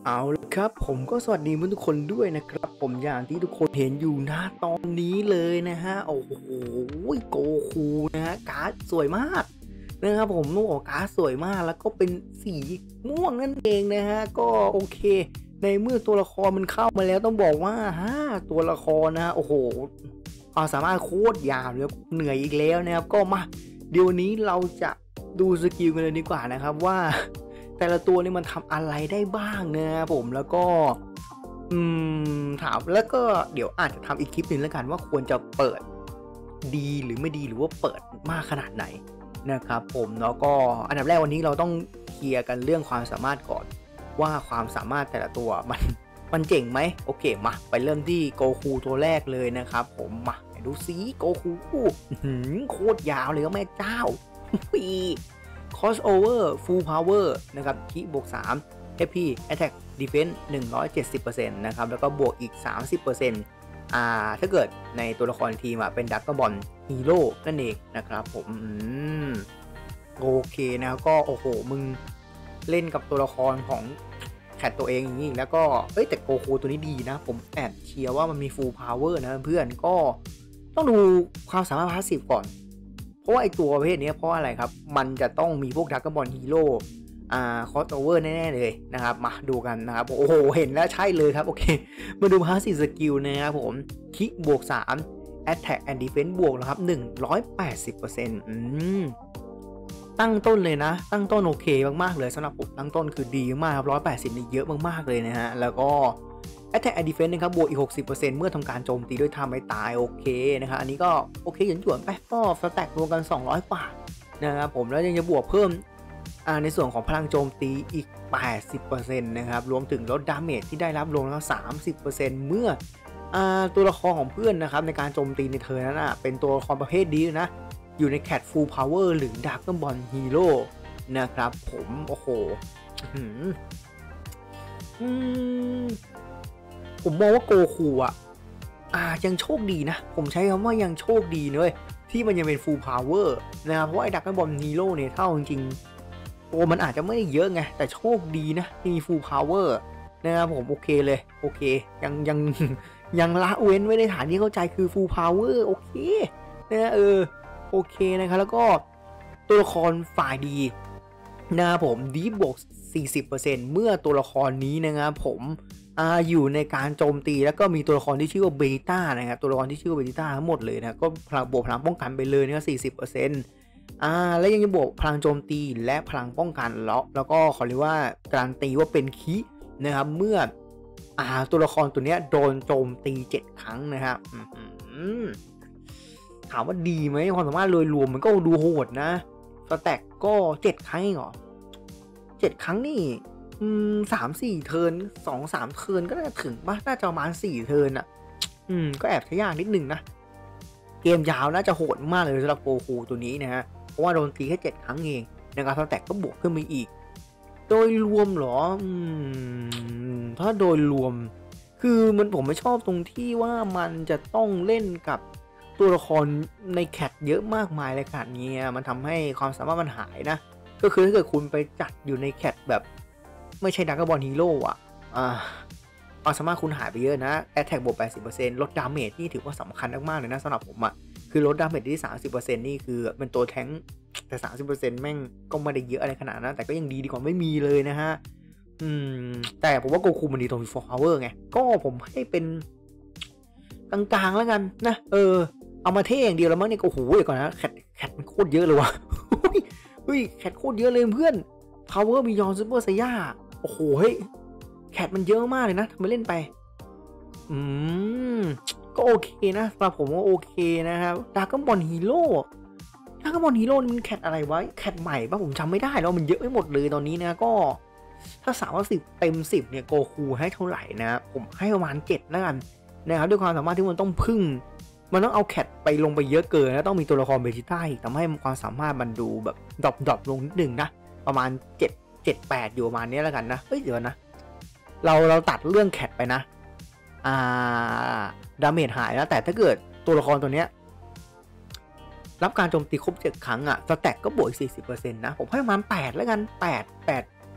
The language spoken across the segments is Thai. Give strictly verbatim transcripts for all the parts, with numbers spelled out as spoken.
เอาละครับผมก็สวัสดีทุกคนด้วยนะครับผมอย่างที่ทุกคนเห็นอยู่นะตอนนี้เลยนะฮะโอ้โหโกคูนะฮะการ์ดสวยมากนะครับผมต้องบอกการ์ดสวยมากแล้วก็เป็นสีม่วงนั่นเองนะฮะก็โอเคในเมื่อตัวละครมันเข้ามาแล้วต้องบอกว่าฮะตัวละครนะโอ้โหความสามารถโคตรยาวเลยเหนื่อยอีกแล้วนะครับก็มาเดี๋ยวนี้เราจะดูสกิลกันเลยดีกว่านะครับว่าแต่ละตัวนี่มันทำอะไรได้บ้างนะครับผมแล้วก็อืมถามแล้วก็เดี๋ยวอาจจะทำอีกคลิปหนึ่งแล้วกันว่าควรจะเปิดดีหรือไม่ดีหรือว่าเปิดมากขนาดไหนนะครับผมแล้วก็อันดับแรกวันนี้เราต้องเคลียร์กันเรื่องความสามารถก่อนว่าความสามารถแต่ละตัวมันมันเจ๋งไหมโอเคมาไปเริ่มที่โกคูตัวแรกเลยนะครับผมมาดูซิโกคูโคตรยาวเลยก็แม่เจ้าcrossover full power นะครับคีบวกสาม เอฟ พี attack defense หนึ่งร้อยเจ็ดสิบเปอร์เซ็นต์ นะครับแล้วก็บวกอีก สามสิบเปอร์เซ็นต์ อ่าถ้าเกิดในตัวละครทีมอ่ะเป็นดักบอลฮีโร่นั่นเองนะครับผมโอเคนะก็โอ้โหมึงเล่นกับตัวละครของแคทตัวเองอย่างนี้แล้วก็เอ้ยแต่โกคูตัวนี้ดีนะผมแอบเชียร์ว่ามันมี full power นะเพื่อนก็ต้องดูความสามารถพาสซีฟก่อนเพราะว่าไอตัวประเภทนี้เพราะอะไรครับมันจะต้องมีพวกดักบอลฮีโร่อ่าคอสโอเวอร์แน่ๆเลยนะครับมาดูกันนะครับโอ้โหเห็นแล้วใช่เลยครับโอเคมาดูพาสซีฟสกิลนะครับผมคิกบวกสาม Attack and Defense บวกแล้วครับ หนึ่งร้อยแปดสิบเปอร์เซ็นต์ อืมตั้งต้นเลยนะตั้งต้นโอเคมากๆเลยสำหรับผมตั้งต้นคือดีมากครับหนึ่งร้อยแปดสิบนี่เยอะมากๆเลยนะฮะแล้วก็ Attack and Defense นะครับบวกอีก หกสิบเปอร์เซ็นต์ เมื่อทำการโจมตีด้วยท่าไม้ตายโอเคนะครับอันนี้ก็โอเคหยวนๆไปก็สแต็กรวมกันสองร้อยกว่านะครับผมแล้วยังจะบวกเพิ่มอ่าในส่วนของพลังโจมตีอีก แปดสิบเปอร์เซ็นต์ นะครับรวมถึงลดดาเมจที่ได้รับลงแล้ว สามสิบเปอร์เซ็นต์ เมื่ออ่าตัวละครของเพื่อนนะครับในการโจมตีในเธอนั้นอ่ะเป็นตัวละครประเภทนี้นะอยู่ในแคท Full Power หรือ Dragon Hero นะครับผมโอ้โหอืมผมมองว่าโกคูอ่ะอ่ายังโชคดีนะผมใช้คำว่ายังโชคดีเลยที่มันยังเป็น full power นะครับเพราะไอ้ดักบอลฮีโร่เนี่ยเท่าจริงๆตัวมันอาจจะไม่ได้เยอะไงแต่โชคดีนะที่มี full power นะครับผมโอเคเลยโอเคยังยังยังละเว้นไว้ในฐานที่เข้าใจคือ full power โอเคนะเออโอเคนะครับแล้วก็ตัวละครฝ่ายดีนะครับผมดีบวก สี่สิบเปอร์เซ็นต์ เมื่อตัวละครนี้นะครับผมอ่าอยู่ในการโจมตีแล้วก็มีตัวละครที่ชื่อว่าเบต้านะครับตัวละครที่ชื่อว่าเบต้าทั้งหมดเลยนะก็พลังบวกพลังป้องกันไปเลยนะ สี่สิบเปอร์เซ็นต์ อ่าแล้วยังจะบวกพลังโจมตีและพลังป้องกันแล้วแล้วก็ขอเรียกว่าการันตีว่าเป็นคินะครับเมื่ออ่าตัวละครตัวนี้โดนโจมตีเจ็ดครั้งนะครับถามว่าดีไหมความสามารถโดยรวมมันก็ดูโหดนะสแต็กก็เจ็ดครั้งเหรอเจ็ดครั้งนี่อืมสามสี่เทิร์นสองสามเทิร์นก็น่าจะถึงป่ะน่าจะประมาณสี่เทิร์นอ่ะอืมก็แอบใช้ยากนิดนึงนะเกมยาวน่าจะโหดมากเลยสำหรับโกคูตัวนี้นะฮะเพราะว่าโดนตีแค่เจ็ดครั้งเองนะครับสแต็กก็บวกขึ้นมาอีกโดยรวมเหรออืมถ้าโดยรวมคือมันผมไม่ชอบตรงที่ว่ามันจะต้องเล่นกับตัวละครในแคทเยอะมากมายเลยขนาดนี้มันทำให้ความสามารถมันหายนะก็คือถ้าเกิดคุณไปจัดอยู่ในแคทแบบไม่ใช่ดักบอลฮีโร่อ่ะอ่าความสามารถคุณหายไปเยอะนะแอตแทกบวก แปดสิบเปอร์เซ็นต์ ลดดาเมจนี่ถือว่าสำคัญมากๆเลยนะสำหรับผมอ่ะคือลดดาเมจที่ สามสิบเปอร์เซ็นต์ นี่คือเป็นตัวแท้งแต่ สามสิบเปอร์เซ็นต์ แม่งก็ไม่ได้เยอะอะไรขนาดนั้นแต่ก็ยังดีดีกว่าไม่มีเลยนะฮะอืมแต่ผมว่าโกคูมันดีตรง full power ไงก็ผมให้เป็นกลางๆแล้วกันนะเออเอามาเท่อย่างเดียวแล้วมั้งเนี่ยโอ้โหเดี๋ยวก่อนนะแคทแคทมันโคตรเยอะเลยว่ะเฮ้ยแคทโคตรเยอะเลยเพื่อน power beyond super saiya โอ้โหเฮ้ยแคทมันเยอะมากเลยนะทำไมเล่นไปอืมก็โอเคนะสำหรับผมว่าโอเคนะครับดราก้อนบอลฮีโร่ดราก้อนบอลฮีโร่นี่มันแคทอะไรวะแคทใหม่ป่ะผมจำไม่ได้แล้วมันเยอะไปหมดเลยตอนนี้นะก็ถ้าสามว่าสิบเต็มสิบเนี่ยโกคูให้เท่าไหร่นะผมให้ประมาณเจ็ดแล้วกันนะครับด้วยความสามารถที่มันต้องพึ่งมันต้องเอาแคทไปลงไปเยอะเกินแล้วต้องมีตัวละครเบจิต้าอีกทำให้ความสามารถมันดูแบบดรอปดรอปลงนิดนึงนะประมาณเจ็ด เจ็ด แปดอยู่ประมาณนี้แล้วกันนะเฮ้ยเดี๋ยวนะเราเราตัดเรื่องแคทไปนะอ่าดาเมจหายนะแต่ถ้าเกิดตัวละครตัวเนี้ยรับการโจมตีครบเจ็ดครั้งอ่ะสแต็กก็บวก สี่สิบเปอร์เซ็นต์ นะผมให้ประมาณแปดแล้วกันแปด แปด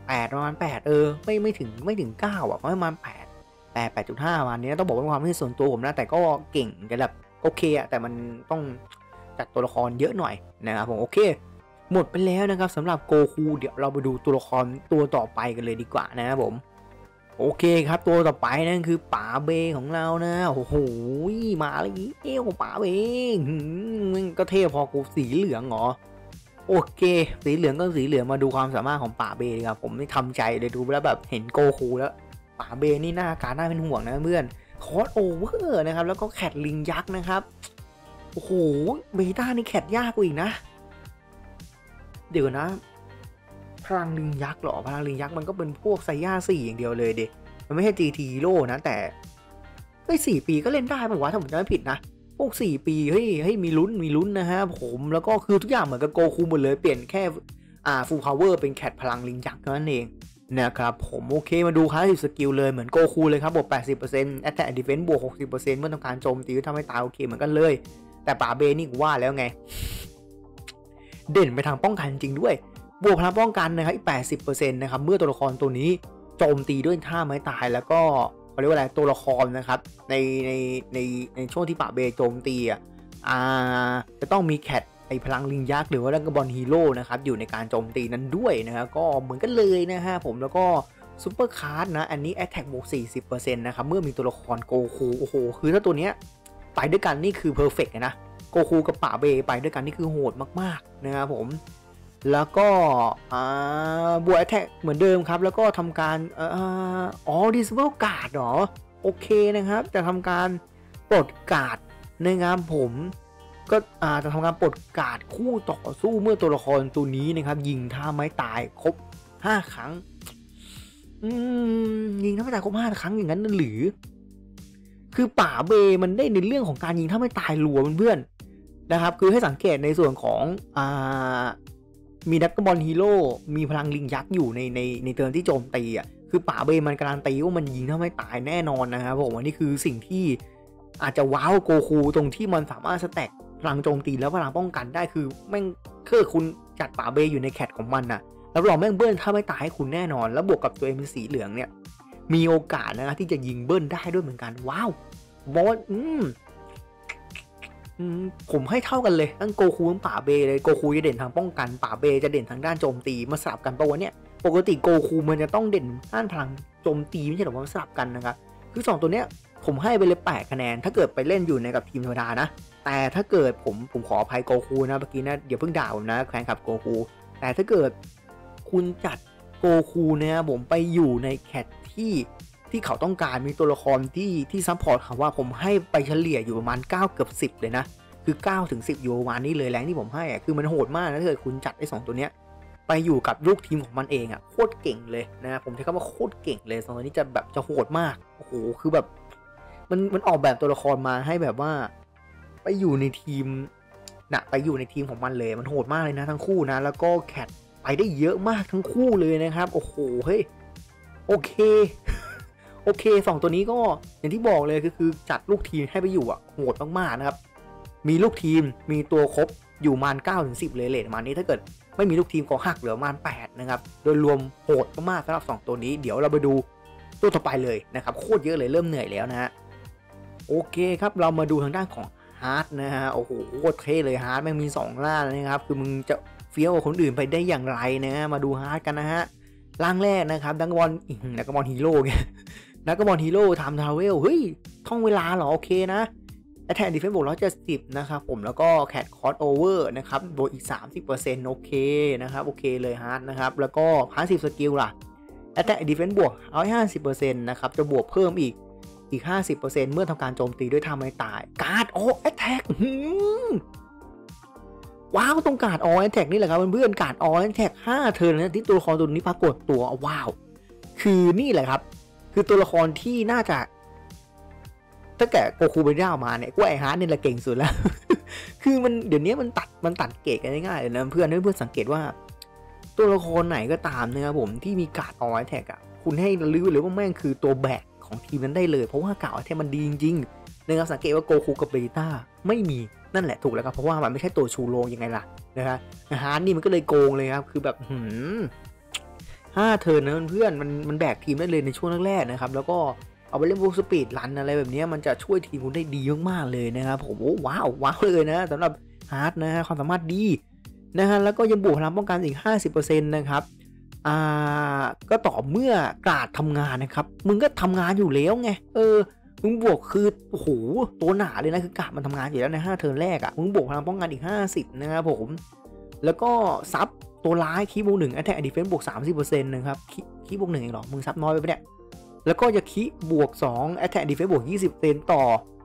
แปดประมาณแปดเออไม่ไม่ถึงไม่ถึงเก้าอ่ะประมาณแปดแปด แปดจุดห้าประมาณนี้ต้องบอกว่าความคิดส่วนตัวผมนะแต่ก็เก่งกันแบบโอเคอะแต่มันต้องจัดตัวละครเยอะหน่อยนะครับผมโอเคหมดไปแล้วนะครับสำหรับโกคูเดี๋ยวเราไปดูตัวละครตัวต่อไปกันเลยดีกว่านะครับผมโอเคครับตัวต่อไปนั่นคือป๋าเบของเรานะโอ้โหมาแล้วอีเอวป๋าเบมึงก็เท่พอกูสีเหลืองเหรอโอเคสีเหลืองก็สีเหลืองมาดูความสามารถของป๋าเบครับผมไม่ทำใจเลยดูแล้วแบบเห็นโกคูแล้วป๋าเบนี่หน้าการน่าเป็นห่วงนะเพื่อนคอสโอเวอร์นะครับแล้วก็แคทลิงยักษ์นะครับโอ้โหเบต้านี่แคทยากกว่าอีกนะเดี๋ยวนะพลังลิงยักษ์หรอพลังลิงยักษ์มันก็เป็นพวกไซย่าสี่อย่างเดียวเลยเด็มันไม่ใช่ จี ที Hero นะแต่เฮ้ยสี่ปีก็เล่นได้ป่าววะถ้าผมจำไม่ผิดนะพวกสี่ปีเฮ้ยเฮ้ยมีลุ้นมีลุ้นนะฮะผมแล้วก็คือทุกอย่างเหมือนกับโกคูหมดเลยเปลี่ยนแค่อ่าฟูลพาวเวอร์เป็นแคทพลังลิงยักษ์นั่นเองนะครับผมโอเคมาดูคลาสสิกสกิลเลยเหมือนโกคูเลยครับบวก แปดสิบเปอร์เซ็นต์ Attack and Defense บวก หกสิบเปอร์เซ็นต์ เมื่อต้องการโจมตีทำให้ตายโอเคเหมือนกันเลยแต่ป๋าเบนี่กูว่าแล้วไงเด่นไปทางป้องกันจริงด้วยบวกพลังป้องกันนะครับอีก แปดสิบเปอร์เซ็นต์ นะครับเมื่อตัวละครตัวนี้โจมตีด้วยท่าไม้ตายแล้วก็เขาเรียกว่าอะไรตัวละครนะครับในในในในช่วงที่ป๋าเบโจมตีอ่ะอ่าจะต้องมีแคทไอพลังลิงยักษ์หรือว่าดักบอลฮีโร่นะครับอยู่ในการโจมตีนั้นด้วยนะครับก็เหมือนกันเลยนะฮะผมแล้วก็ซูเปอร์คาร์ดนะอันนี้ Attack บวก สี่สิบเปอร์เซ็นต์ นะครับเมื่อมีตัวละครโกคูโอ้โหคือถ้าตัวเนี้ยไปด้วยกันนี่คือเพอร์เฟกต์นะโกคูกับป๋าเบไปด้วยกันนี่คือโหดมากๆนะครับผมแล้วก็บวก Attack เหมือนเดิมครับแล้วก็ทำการอ๋อ Disable Guard หรอโอเคนะครับจะทำการปลดการ์ดนะครับผมก็จะทำการปลดการ์ดคู่ต่อสู้เมื่อตัวละครตัวนี้นะครับยิงท่าไม้ตายครบห้าครั้งอืมยิงท่าไม้ตายครบห้าครั้งอย่างนั้นหรือคือป๋าเบมันได้ในเรื่องของการยิงท่าไม้ตายรัวเพื่อนๆนะครับคือให้สังเกตในส่วนของอ่ามีดักบอลฮีโร่มีพลังลิงยักษ์อยู่ในในในเทิร์นที่โจมตีอ่ะคือป๋าเบมันการันตีว่ามันยิงท่าไม้ตายแน่นอนนะครับผมอันนี้คือสิ่งที่อาจจะว้าวโกคูตรงที่มันสามารถสแต็กพลังโจมตีแล้วพลังป้องกันได้คือแม่งคือคุณจัดป๋าเบอยู่ในแคทของมันน่ะแล้วเราแม่งเบิ้ลถ้าไม่ตายให้คุณแน่นอนแล้วบวกกับตัวเองเป็นสีเหลืองเนี่ยมีโอกาสนะครับที่จะยิงเบิ้ลได้ด้วยเหมือนกันว้าวบอสอืมผมให้เท่ากันเลยทั้งโกคูทั้งป๋าเบเลยโกคูจะเด่นทางป้องกันป๋าเบจะเด่นทางด้านโจมตีมาสลับกันปะวะเนี่ยปกติโกคูมันจะต้องเด่นด้านพลังโจมตีไม่ใช่หรอว่าสลับกันนะครับคือสองตัวเนี้ยผมให้ไปเลยแปดคะแนนถ้าเกิดไปเล่นอยู่ในกับทีมธรรมดานะแต่ถ้าเกิดผมผมขออภัยโกคูนะเมื่อกี้นะเดี๋ยวเพิ่งด่าผมนะแฟนคลับโกคูแต่ถ้าเกิดคุณจัดโกคูนะครับผมไปอยู่ในแคทที่ที่เขาต้องการมีตัวละครที่ที่ซัพพอร์ตเขาว่าผมให้ไปเฉลี่ยอยู่ประมาณเก้าเกือบสิบเลยนะคือเก้าถึงสิบอยู่ประมาณนี้เลยแรงที่ผมให้อะคือมันโหดมากนะถ้าเกิดคุณจัดไอ้สองตัวเนี้ยไปอยู่กับลูกทีมของมันเองอ่ะโคตรเก่งเลยนะผมใช้คำว่าโคตรเก่งเลยสองตัวนี้จะแบบจะโหดมากโอ้โหคือแบบมันมันออกแบบตัวละครมาให้แบบว่าไปอยู่ในทีมนะไปอยู่ในทีมของมันเลยมันโหดมากเลยนะทั้งคู่นะแล้วก็แคทไปได้เยอะมากทั้งคู่เลยนะครับโอ้โหเฮ้ยโอเคโอเคสองตัวนี้ก็อย่างที่บอกเลยก็คือจัดลูกทีมให้ไปอยู่อ่ะโหดมากๆนะครับมีลูกทีมมีตัวครบอยู่ประมาณ เก้าถึงสิบ เลยเลทประมาณนี้ถ้าเกิดไม่มีลูกทีมก็หักเหลือประมาณแปดนะครับโดยรวมโหดมากๆสำหรับสองตัวนี้เดี๋ยวเราไปดูตัวต่อไปเลยนะครับโคตรเยอะเลยเริ่มเหนื่อยแล้วนะฮะโอเคครับเรามาดูทางด้านของฮาร์ดนะฮะโอ้โหโคตรเท่เลยฮาร์ดแม่งมีสองล่างนะครับคือมึงจะเฟี้ยวกว่าคนอื่นไปได้อย่างไรนะฮะมาดูฮาร์ดกันนะฮะล่างแรกนะครับดักบอลดักบอลฮีโร่ไงดักบอลฮีโร่ไทม์ทราเวลเฮ้ยท่องเวลาเหรอโอเคนะAttack Defense บวกหนึ่งร้อยเจ็ดสิบนะครับผมแล้วก็ Cat Cost Over นะครับบวกอีก สามสิบเปอร์เซ็นต์ โอเคนะครับโอเคเลยฮาร์ดนะครับแล้วก็ Passive Skill ล่ะ Attack Defense บวก หนึ่งร้อยห้าสิบเปอร์เซ็นต์ นะครับจะบวกเพิ่มอีกอีก ห้าสิบเปอร์เซ็นต์ เมื่อทำการโจมตีด้วยท่าไม้ตาย Guard All Attack ว้าวตรง Guard All Attack นี่แหละครับเพื่อนๆ Guard All Attack ห้าเทิร์นนะที่ตัวละครตัวนี้ปรากฏตัวว้าวคือนี่แหละครับคือตัวละครที่น่าจะถ้าแกโกคูไปได้ออกมาเนี่ยกูไอฮาร์ดเนี่ยแหละเก่งสุดแล้ว คือมันเดี๋ยวนี้มันตัดมันตัดเกรดกันง่ายๆเลยนะเพื่อนเพื่อนสังเกตว่าตัวละครไหนก็ตามนะครับผมที่มีการ์ดออแท็กอ่ะคุณให้รู้เลยว่าแม่งคือตัวแบกของทีมนั้นได้เลยเพราะว่าการ์ดแท็กมันดีจริงๆนะครับสังเกตว่าโกคูกับเบต้าไม่มีนั่นแหละถูกแล้วครับเพราะว่ามันไม่ใช่ตัวชูโรงยังไงล่ะนะฮะฮาร์ดนี่มันก็เลยโกงเลยครับคือแบบหืมห้าเทิร์นนะเพื่อนมันมันแบกทีมได้เลยในช่วงแรกๆนะครับแล้วก็เอาไปเล่นพวกสปีดรันอะไรแบบนี้มันจะช่วยทีมคุณได้ดีมากๆเลยนะครับผมโอ้ว้าวว้าวเลยนะสำหรับฮาร์ดนะฮะความสามารถดีนะฮะแล้วก็ยังบวกพลังป้องกันอีก ห้าสิบเปอร์เซ็นต์ นะครับอ่าก็ต่อเมื่อกราดทำงานนะครับมึงก็ทำงานอยู่แล้วไงเออมึงบวกคือโอ้โหตัวหนาเลยนะคือกราดมันทำงานอยู่แล้วในห้าเทิร์นแรกอ่ะมึงบวกพลังป้องกันอีกห้าสิบนะครับผมแล้วก็ซับตัวร้ายคีบวกหนึ่ง Attack and Defense บวก สามสิบเปอร์เซ็นต์ นะครับคีบวกหนึ่งเองหรอมึงซับน้อยไปปะเนี่ยแล้วก็จะคีบวกสอง Attack and Defense บวก ยี่สิบเปอร์เซ็นต์ ต่อ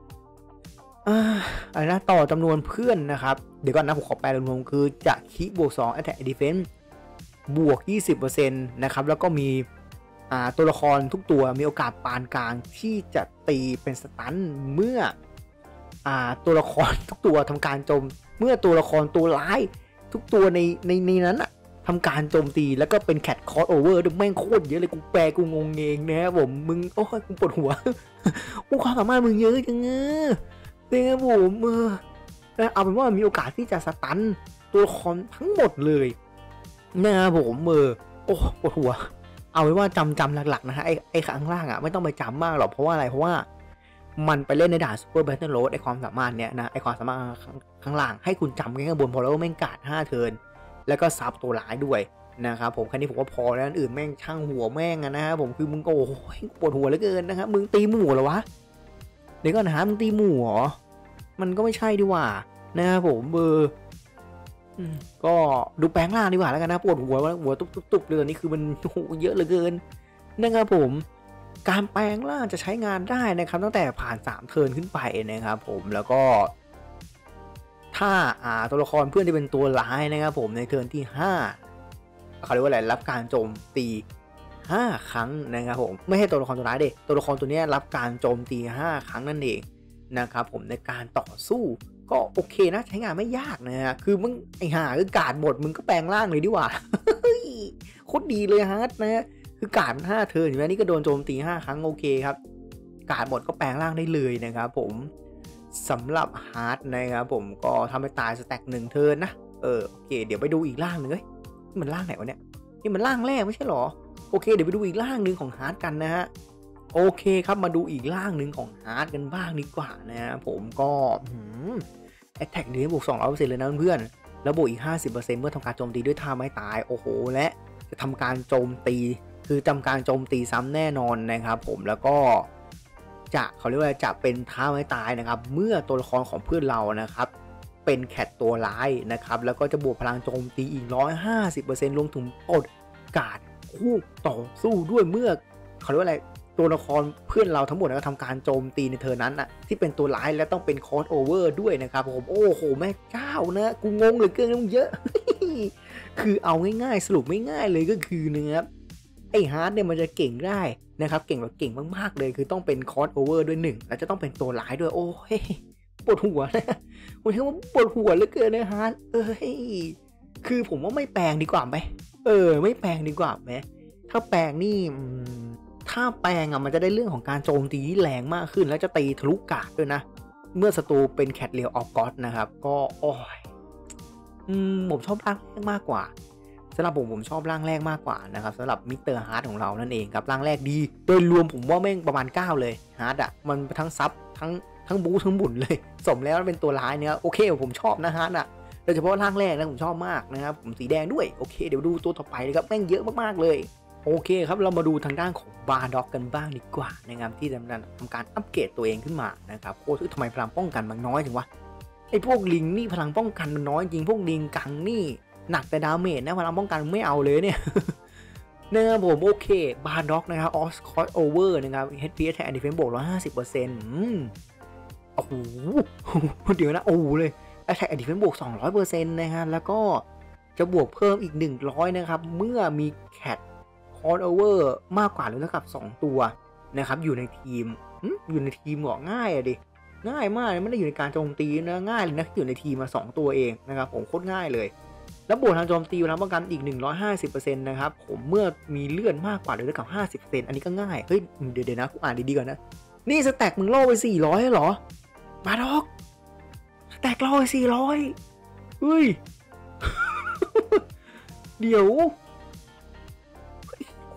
อะไรนะต่อจำนวนเพื่อนนะครับเดี๋ยวก่อนนะผมขอแปลรวมๆคือจะคีบวกสอง Attack and Defense บวก ยี่สิบเปอร์เซ็นต์ นะครับแล้วก็มีอ่าตัวละครทุกตัวมีโอกาสปานกลางที่จะตีเป็นสตันเมื่ออ่าตัวละครทุกตัวทำการโจมเมื่อตัวละครตัวร้ายทุกตัวในในในนั้นอะทำการโจมตีแล้วก็เป็นแคทคอร์สโอเวอร์ด้วยแม่งโคตรเยอะเลยกูแปลกูงงเองนะครับผมมึงโอ้ยกูปวดหัวกูความสามารถมึงเยอะจังเงอนะครับผมเออเอาเป็นว่ามีโอกาสที่จะสตันตัวละครทั้งหมดเลยนะครับผมเออโอ้ปวดหัวเอาไว้ว่าจำจำหลักๆนะฮะไอ้ไอ้ข้างล่างอ่ะไม่ต้องไปจำมากหรอกเพราะว่าอะไรเพราะว่ามันไปเล่นในด่านซูเปอร์แบทเทิลโรดไอ้ความสามารถเนี้ยนะไอ้ความสามารถข้างล่างให้คุณจำแค่ข้างบนพอแล้วแม่งกาดห้าเทิร์นแล้วก็ซับตัวร้ายด้วยนะครับผมแค่นี้ผมว่าพอแล้วอื่นแม่งช่างหัวแม่งนะครับผมคือมึงโอ้โหปวดหัวเหลือเกินนะครับมึงตีหมู่เหรอวะเดี๋ยวก่อนนะมึงตีหมู่เหรอมันก็ไม่ใช่ดีว่านะครับผมเบอร์ก็ดูแปลงล่างดีกว่าแล้วกันนะปวดหัวหัวตุ๊บๆเลยนี่คือมันโอ้โหเยอะเหลือเกินนะครับผมการแปลงล่างจะใช้งานได้นะครับตั้งแต่ผ่านสามเทิร์นขึ้นไปนะครับผมแล้วก็ถ้าอ่าตัวละครเพื่อนที่เป็นตัวร้ายนะครับผมในเทิร์นที่ห้าเขาเรียกว่าอะไรรับการโจมตีห้าครั้งนะครับผมไม่ใช่ตัวละครตัวร้ายเด็กตัวละครตัวนี้รับการโจมตีห้าครั้งนั่นเองนะครับผมในการต่อสู้ก็โอเคนะใช้งานไม่ยากนะฮะคือมึงไอ้ห่าคือการบดมึงก็แปลงร่างเลยดีกว่าโคตรดีเลยฮะนะคือการห้าเทิร์นอยู่แล้วนี่ก็โดนโจมตีห้าครั้งโอเคครับการบดก็แปลงร่างได้เลยนะครับผมสำหรับฮาร์ดนะครับผมก็ทำให้ตายสแต็กหนึ่งเทิร์นนะเออโอเคเดี๋ยวไปดูอีกร่างหนึ่งเฮ้ยนี่มันร่างไหนวะเนี่ยนี่มันร่างแรกไม่ใช่หรอโอเคเดี๋ยวไปดูอีกร่างหนึ่งของฮาร์ดกันนะฮะโอเคครับมาดูอีกร่างหนึ่งของฮาร์ดกันบ้างดีกว่านะผมก็แอตแทคนี้บวก สองร้อยเปอร์เซ็นต์ เลยนะเพื่อนแล้วบวกอีก ห้าสิบเปอร์เซ็นต์ เมื่อทำการโจมตีด้วยท่าไม้ตายโอ้โหและจะทำการโจมตีคือทำการโจมตีซ้ำแน่นอนนะครับผมแล้วก็จะเขาเรียกว่าจะเป็นท่าไม้ตายนะครับเมื่อตัวละครของเพื่อนเรานะครับเป็นแคทตัวร้ายนะครับแล้วก็จะบวกพลังโจมตีอีก หนึ่งร้อยห้าสิบเปอร์เซ็นต์ รวมถึงปลดการ์ดคู่ต่อสู้ด้วยเมื่อเขาเรียกว่าอะไรตัวละครเพื่อนเราทั้งหมดก็ทำการโจมตีในเธอนั้นอ่ะที่เป็นตัวร้ายและต้องเป็นคอร์สโอเวอร์ด้วยนะครับผมโอ้โหแม่เจ้านะกูงงเหลือเกินมันเยอะ คือเอาง่ายๆสรุปไม่ง่ายเลยก็คือนะครับไอ้ฮาร์ดเนี่ยมันจะเก่งได้นะครับเก่งแบบเก่งมากๆเลยคือต้องเป็นคอร์สโอเวอร์ด้วยหนึ่งแล้วจะต้องเป็นตัวร้ายด้วยโอ้ยปวดหัวนะผมคิดว่าปวดหัวเหลือเกินนะฮาร์ดเอ้ยคือผมว่าไม่แปลงดีกว่าไหมเออไม่แปลงดีกว่าไหมถ้าแปลงนี่ถ้าแปลงอ่ะมันจะได้เรื่องของการโจมตีที่แรงมากขึ้นแล้วจะตีทะลุกาดด้วยนะเมื่อศัตรูเป็นแคทเรียลออฟก็อดนะครับก็โอ้ยอืมผมชอบร่างแรกมากกว่าสำหรับผมผมชอบร่างแรกมากกว่านะครับสำหรับมิสเตอร์ฮาร์ดของเรานั่นเองครับร่างแรกดีโดยรวมผมว่าแม่งประมาณเก้าเลยฮาร์ดอ่ะมันทั้งซับทั้งทั้งบู๊ทั้งบุญเลยสมแล้วเป็นตัวร้ายเนี่ยโอเคผมชอบนะฮาร์ดอ่ะโดยเฉพาะร่างแรกนะผมชอบมากนะครับผมสีแดงด้วยโอเคเดี๋ยวดูตัวต่อไปเลยครับแม่งเยอะมากๆเลยโอเคครับเรามาดูทางด้านของบาร์ด็อกกันบ้างดีกว่านะครับที่ทำการทำการอัปเกรดตัวเองขึ้นมานะครับโอ้ยทำไมพลังป้องกันมันน้อยจังวะไอ้พวกลิงนี่พลังป้องกันมันน้อยจริงพวกลิงกังนี่หนักแต่ดาเมจนะพลังป้องกันไม่เอาเลยเนี่ยนะครับผมโอเคบาร์ด็อกนะครับออสคอร์สโอเวอร์นะครับ เอช พี Attack and Defense บวก หนึ่งร้อยห้าสิบเปอร์เซ็นต์ อืมโอ้โหเดี๋ยวนะโอ้เลย Attack and Defense บวก สองร้อยเปอร์เซ็นต์ นะครับแล้วก็จะบวกเพิ่มอีกหนึ่งร้อยนะครับเมื่อมีแคทคอร์สโอเวอร์มากกว่าหรือเท่ากับสองตัวนะครับอยู่ในทีมอยู่ในทีมหรอง่ายอะดิง่ายมากเลยไม่ได้อยู่ในการโจมตีนะง่ายเลยนะอยู่ในทีมมาสองตัวเองนะครับผมโคตรง่ายเลยแล้วบวกทางโจมตีพลังป้องกันอีก หนึ่งร้อยห้าสิบเปอร์เซ็นต์ นะครับผมเมื่อมีเลื่อนมากกว่าหรือเท่ากับ ห้าสิบเปอร์เซ็นต์ อันนี้ก็ง่ายเฮ้ยเดี๋ยวๆนะกูอ่านดีๆก่อนนะนี่สแต็กมึงล่อไปสี่ร้อยเหรอบาร์ด็อกสแต็กล่อไปสี่ร้อยเฮ้ย เดี๋ยว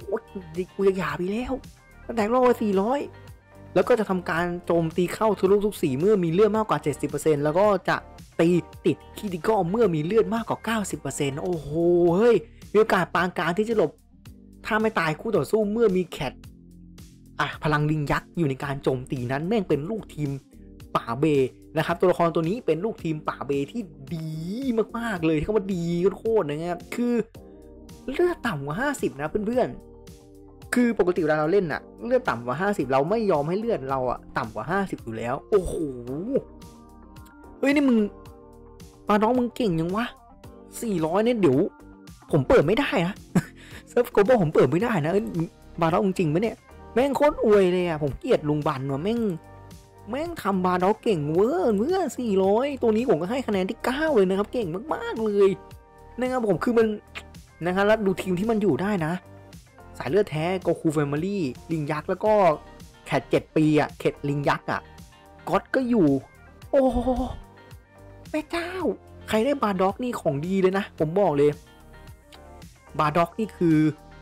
ตรกูจะหยาไปแล้วสแต็กล่อสี่ร้อยแล้วก็จะทำการโจมตีเข้าทุกลูกทุกสีเมื่อมีเลือดมากกว่า เจ็ดสิบเปอร์เซ็นต์ แล้วก็จะตีติดคริติคอลเมื่อมีเลือดมากกว่า เก้าสิบเปอร์เซ็นต์ โอ้โหเฮ้ยมีโอกาสปานกลางที่จะหลบถ้าไม่ตายคู่ต่อสู้เมื่อมีแคทอ่ะพลังลิงยักษ์อยู่ในการโจมตีนั้นแม่งเป็นลูกทีมป่าเบนะครับตัวละครตัวนี้เป็นลูกทีมป่าเบที่ดีมากๆเลยที่เขาว่าดีโคตรนะครับคือเลือดต่ำกว่าห้าสิบนะเพื่อนๆคือปกติเวลาเราเล่นอะเลือดต่ำกว่าห้าสิบเราไม่ยอมให้เลือดเราอะต่ำกว่าห้าสิบอยู่แล้วโอ้โหเฮ้ยนี่มึงปาน้องมึงเก่งยังวะสี่ร้อยเนี่ยเดี๋ยวผมเปิดไม่ได้นะเซิร์ฟโกลบอลผมเปิดไม่ได้นะบาร์ด็อกจริงๆไหมเนี่ยแม่งโคตรอวยเลยอะผมเกลียดลุงบันว่ะแม่งแม่งทำบาร์ด็อกเก่งเวอร์เมื่อสี่ร้อยตัวนี้ผมก็ให้คะแนนที่เก้าเลยนะครับเก่งมากๆเลยนะครับผมคือมันนะครับแล้วดูทีมที่มันอยู่ได้นะสายเลือดแท้โกคูแฟมิลี่ลิงยักษ์แล้วก็แคทเจ็ดปีอะเข็ดลิงยักษ์อะก็อดก็อยู่โอ้แม่เจ้าใครได้บาร์ด็อกนี่ของดีเลยนะผมบอกเลยบาร์ด็อกนี่คือ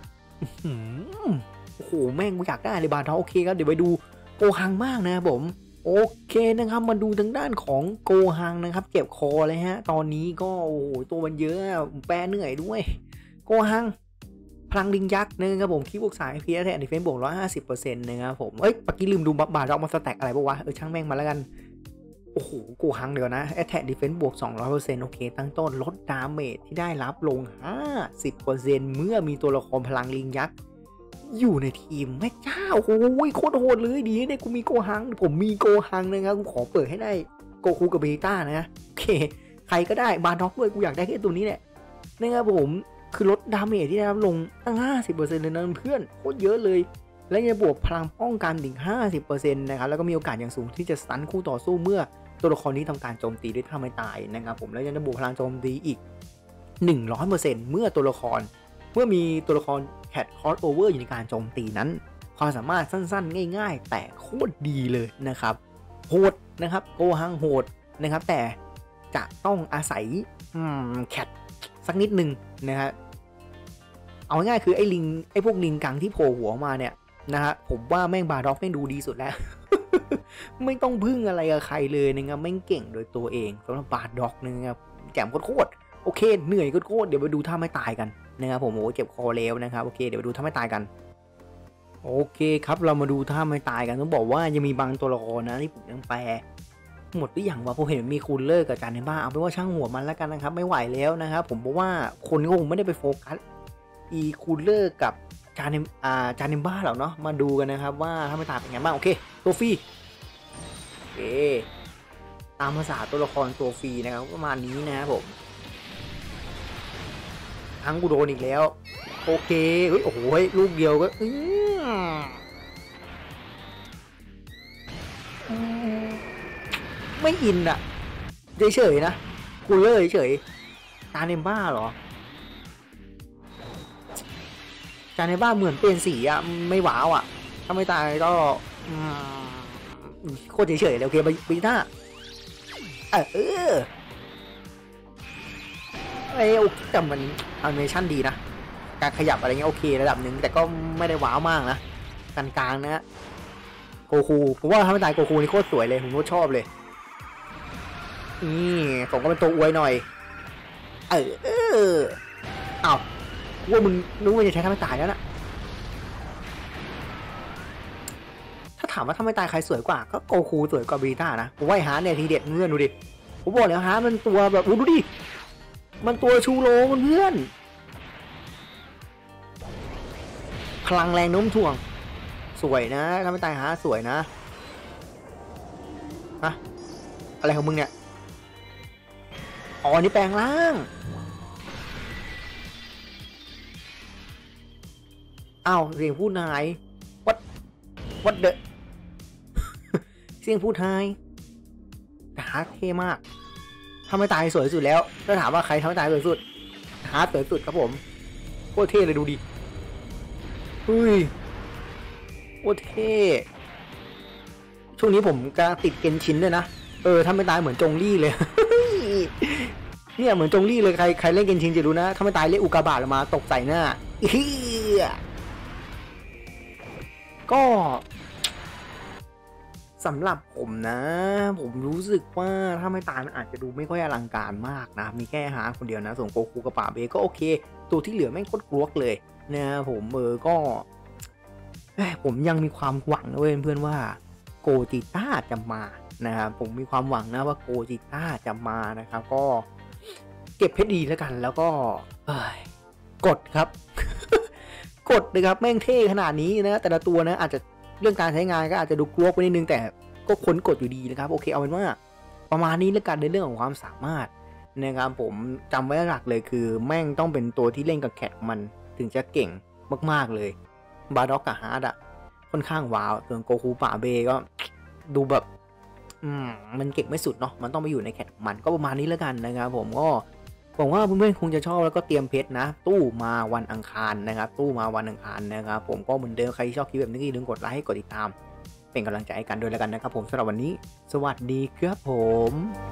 โอ้โหแม่งกูอยากได้เลยบาร์ด็อกโอเคครับเดี๋ยวไปดูโกฮังมากนะครับผมโอเคนะครับมาดูทางด้านของโกฮังนะครับเจ็บคอเลยฮะตอนนี้ก็โอ้โหตัวมันเยอะแปรเหนื่อยด้วยโกฮังพลังลิงยักษ์นะครับผมคีบวกสายพีแทนดิเฟนส์บวกร้อยห้าสิบเปอร์เซ็นต์นะครับผมเอ้ยเมื่อกี้ลืมดูบาร์ด็อกมาสแต็กอะไรปะวะเออช่างแม่งมาแล้วกันโอ้โหโกฮังเดี๋ยวนะ Attack Defense บวก สองร้อยเปอร์เซ็นต์ โอเคตั้งต้นลดดาเมจที่ได้รับลง ห้าสิบเปอร์เซ็นต์ เมื่อมีตัวละครพลังลิงยักษ์อยู่ในทีมแม่เจ้าโอ้ยโคตรโหดเลยดีเนี่ยกูมีโกฮังผมมีโกฮังนะครับกูขอเปิดให้ได้โกคูกับเบต้านะโอเคใครก็ได้บาร์ด็อกด้วยกูอยากได้แค่ตัวนี้แหละนะครับผมคือลดดาเมจที่ได้รับลงตั้ง ห้าสิบเปอร์เซ็นต์ เลยนะเพื่อนโคตรเยอะเลยและยังบวกพลังป้องกันถึง ห้าสิบเปอร์เซ็นต์ นะครับแล้วก็มีโอกาสอย่างสูงที่จะสตันคู่ต่อสู้เมื่อตัวละครนี้ทำการโจมตีด้วยท่าไม้ตายนะครับผมแล้วยังจะบวกพลังโจมตีอีก หนึ่งร้อยเปอร์เซ็นต์ เมื่อตัวละครเมื่อมีตัวละครแคทคอสโอเวอร์อยู่ในการโจมตีนั้นความสามารถสั้นๆง่ายๆแต่โคตรดีเลยนะครับโหดนะครับโกฮังโหดนะครับแต่จะต้องอาศัยแคทสักนิดนึงนะฮะเอาง่ายๆคือไอ้ลิงไอ้พวกลิงกังที่โผล่หัวมาเนี่ยนะฮะผมว่าแม่งบาร์ด็อกแม่งดูดีสุดแล้ว ไม่ต้องพึ่งอะไรกับใครเลยนะครับแม่งเก่งโดยตัวเองสำหรับบาร์ด็อกนะครับแจ่มโคตรโอเคเหนื่อยโคตรเดี๋ยวไปดูท่าไม่ตายกันนะครับผมโอ้เจ็บคอแล้วนะครับโอเคเดี๋ยวไปดูท่าไม่ตายกันโอเคครับเรามาดูท่าไม่ตายกันต้องบอกว่ายังมีบางตัวละครนะที่ผมยังแปลหมดหรือยังวะผมเห็นมีคูลเลอร์กับจานในบ้าเอาเป็นว่าช่างหัวมันแล้วกันนะครับไม่ไหวแล้วนะครับผมบอกว่าคนก็คงไม่ได้ไปโฟกัสอีคูลเลอร์กับจานในอ่าจานในบ้าหรอกเนาะมาดูกันนะครับว่าท่าไม่ตายเป็นไงบ้างโอเคตัวฟรีโอเคตามภาษาตัวละครตัวฟรีนะครับประมาณนี้นะครับผมทั้งกูโดนอีกแล้วโอเคเฮ้ยโอ้โหลูกเดียวก็ไม่อินอะเฉยๆนะกูเลยเฉยจานเนมบ้าเหรอจานเนมบ้าเหมือนเปลี่ยนสีอะไม่ว้าวอะถ้าไม่ตายก็โคตรเฉยๆเลยโอเคบีต้าเออไอ้โอเคแต่มันแอนิเมชั่นดีนะการขยับอะไรเงี้ยโอเคระดับหนึ่งแต่ก็ไม่ได้ว้าวมากนะกลางๆนะโกคูผมว่าถ้าไม่ตายโกคูนี่โคตรสวยเลยผมโคตรชอบเลยนี่ผมก็เป็นตัวอวยหน่อยเออเอออ้าวว่ามึงนึกว่าจะใช้ถ้าไม่ตายแล้วนะถ้าถามว่าถ้าไม่ตายใครสวยกว่าก็โกคูสวยกว่าบีต้านะผมว่าฮาร์ดเนี่ยทีเด็ดเงื่อนดูดิผมบอกแล้วฮาร์ดมันตัวแบบดูดิมันตัวชูโรงเพื่อนพลังแรงโน้มถ่วงสวยนะถ้าไม่ตายฮะสวยนะอะอะไรของมึงเนี่ยอ๋อนี่แปลงร่างอ้าวเสียงพูดนายวัดวัดเดอะเสียงพูดนายฮาร์ดเท่มากถ้าไม่ตายสวยสุดแล้วถ้าถามว่าใครทำไม่ตายสวยสุดฮาร์ดสวยสุดครับผมโคตรเท่เลยดูดิเฮ้ยโคตรเท่ช่วงนี้ผมกำลังติดเกนชินด้วยนะเออถ้าไม่ตายเหมือนจงลี่เลย เนี่ยเหมือนจงลี่เลยใครใครเล่นเกนชินจะรู้นะถ้าไม่ตายเล่นอุกาบาตมาตกใส่หน้าก็สำหรับผมนะ ผมรู้สึกว่าถ้าไม่ตายมันอาจจะดูไม่ค่อยอลังการมากนะ มีแค่ฮาร์ดคนเดียวนะ ส่วนโกคูกับป่าเบก็โอเค ตัวที่เหลือแม่งโคตรกรวกเลยนะครับผมเออก็ผมยังมีความหวังนะเว้ยเพื่อนว่าโกจิต้าจะมานะครับผมมีความหวังนะว่าโกจิต้าจะมานะครับก็เก็บเพชรดีแล้วกันแล้วก็กดครับ กดเลยครับแม่งเท่ขนาดนี้นะแต่ละตัวนะอาจจะเรื่องการใช้งานก็อาจจะดูกลัวไปนิดนึงแต่ก็ค้นกดอยู่ดีนะครับโอเคเอาเป็นว่าประมาณนี้แล้วกันในเรื่องของความสามารถนะครับผมจำไว้หลักเลยคือแม่งต้องเป็นตัวที่เล่นกับแคทมันถึงจะเก่งมากๆเลยบาร์ด็อกกับฮาร์ดอะค่อนข้างว้าวส่วนโกคูป่าเบก็ดูแบบอืมมันเก่งไม่สุดเนาะมันต้องไปอยู่ในแคทมันก็ประมาณนี้แล้วกันนะครับผมก็ผมว่าเพื่อนๆคงจะชอบแล้วก็เตรียมเพชรนะตู้มาวันอังคารนะครับตู้มาวันอังคารนะครับผมก็เหมือนเดิมใครชอบคลิปแบบนี้อย่าลืมกดไลค์กดติดตามเป็นกำลังใจให้กันด้วยแล้วกันนะครับผมสำหรับวันนี้สวัสดีครับผม